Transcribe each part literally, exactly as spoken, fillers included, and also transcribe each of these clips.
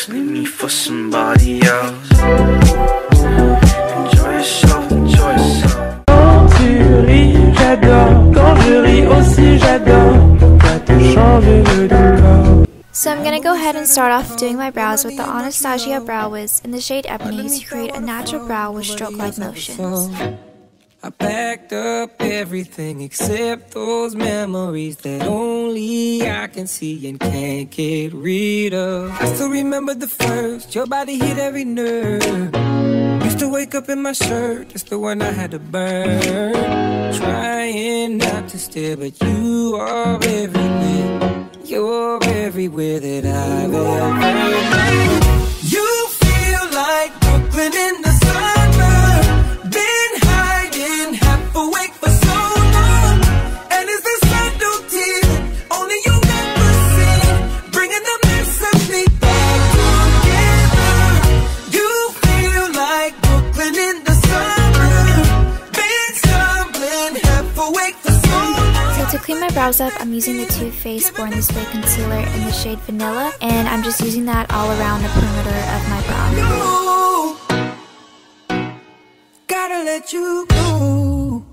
else, leave me for somebody else. Enjoy yourself, enjoy yourself. Quand tu ris, j'adore. Quand je ris aussi, j'adore. Pourquoi te changer le décor? So I'm gonna go ahead and start off doing my brows with the Anastasia Brow Wiz in the shade Ebony to create a natural brow with stroke-like motions. I packed up everything except those memories that only I can see and can't get rid of. I still remember the first, your body hit every nerve. Used to wake up in my shirt, it's the one I had to burn. Trying not to stare, but you are everywhere. You're everywhere that I've ever been. You feel like Brooklyn in the summer. Been hiding, half awake for so long. And it's the subtlety only you never see, bringing the mess of me back together. You feel like Brooklyn in the summer. Been stumbling, half awake for so long. So to clean my brows up, I'm using the Too Faced Born This Way concealer in the shade Vanilla, and I'm just using that all around the perimeter of my brow. No, gotta let you go.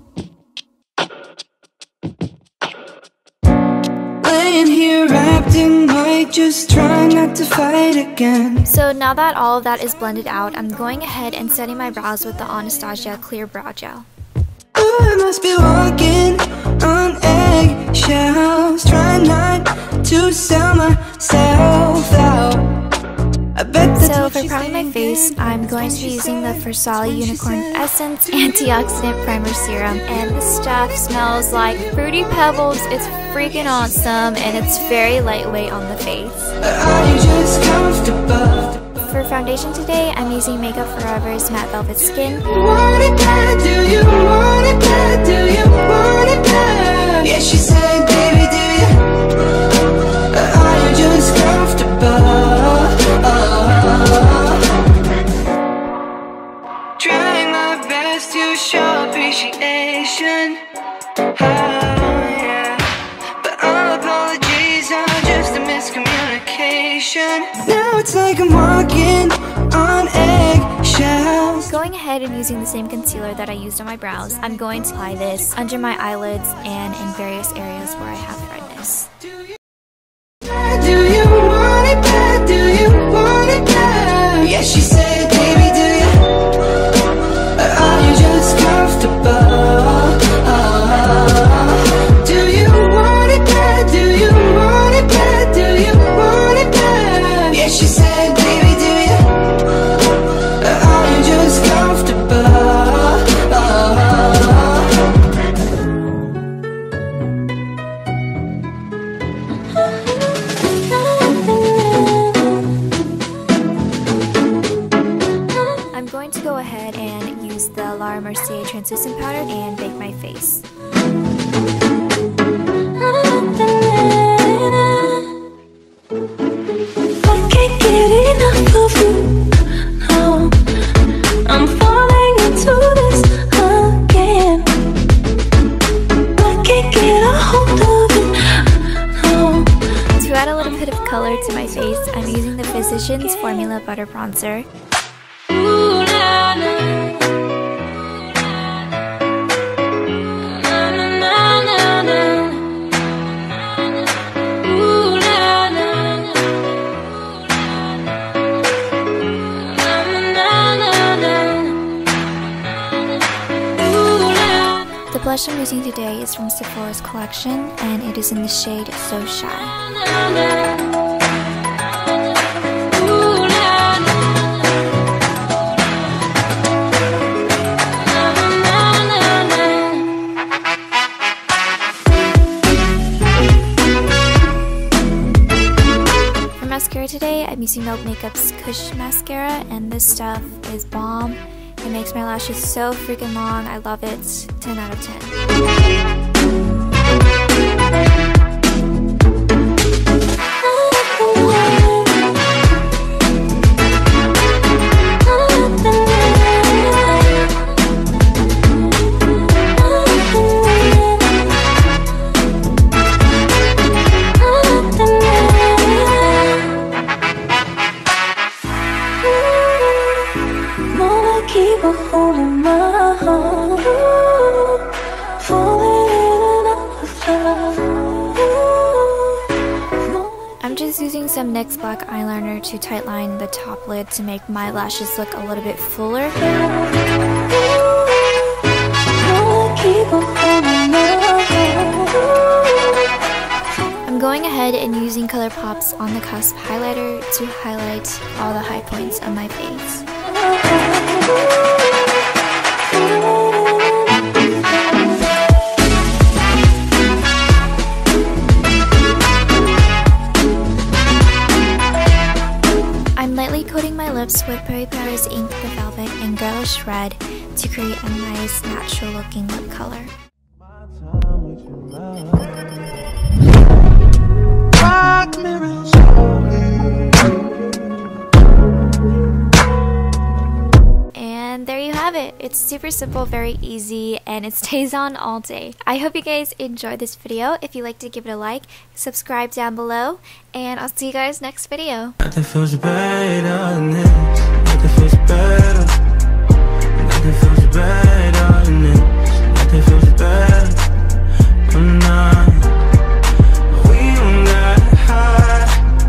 Laying here wrapped in white, just trying not to fight again. So now that all of that is blended out, I'm going ahead and setting my brows with the Anastasia Clear Brow Gel. I must be walking on eggshells, trying not to sell myself out. I bet so for priming my face, I'm going to be using the Versali Unicorn Essence Antioxidant Primer Serum, and this stuff smells like Fruity Pebbles. It's freaking awesome, and it's very lightweight on the face. Are you just comfortable? For foundation today, I'm using Makeup Forever's Matte Velvet Skin. Want it bad, do you want it bad, do you want it bad? Yeah, she said, baby, do you? Are you just comfortable? Trying my best to show appreciation. Oh, yeah. But all apologies are just a miscommunication. Now it's like I'm walking on eggshells. Going ahead and using the same concealer that I used on my brows, I'm going to apply this under my eyelids and in various areas where I have redness. Do you want it bad? Do you want it bad? Yeah, she said, baby, do you? Are you just comfortable? Do you want it bad? Do you want it bad? Do you want it bad? Yeah, she said, baby, do you? Are you just comfortable? I'm going to go ahead and use the Laura Mercier translucent powder and bake my face. I can't get enough of you. No, I'm falling into this again. I can't get a hold of it. No. To add a little bit of color to my face, I'm using the Physicians Formula Butter Bronzer. Ooh, na, na. The blush I'm using today is from Sephora's collection, and it is in the shade So Shy. For mascara today, I'm using Milk Makeup's Kush Mascara, and this stuff is bomb. It makes my lashes so freaking long. I love it. ten out of ten. keep a hold of my heart. Ooh, falling in and out of love. Ooh. I'm just using some NYX black eyeliner to tightline the top lid to make my lashes look a little bit fuller. I'm going ahead and using ColourPop's On the Cusp highlighter to highlight all the high points of my face. I'm lightly coating my lips with Perry Paris Ink the Velvet and Girlish Red to create a nice natural looking lip color. And there you have it. It's super simple, very easy, and it stays on all day. I hope you guys enjoyed this video. If you like to give it a like, subscribe down below, and I'll see you guys next video. Nothing feels better than this. Nothing feels better. Nothing feels better.